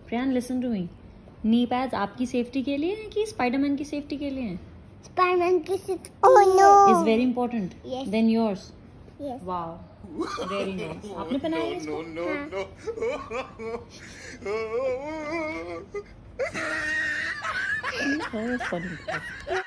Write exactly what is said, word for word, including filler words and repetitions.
Priyan listen to me, knee pads आपकी safety के लिए हैं कि स्पाइडरमैन की सेफ्टी के लिए हैं? स्पाइडरमैन की safety. Oh no, is very important. Then yours. Yes. Wow, very nice. आपने पहनाया है इसको? हाँ। Oh, funny.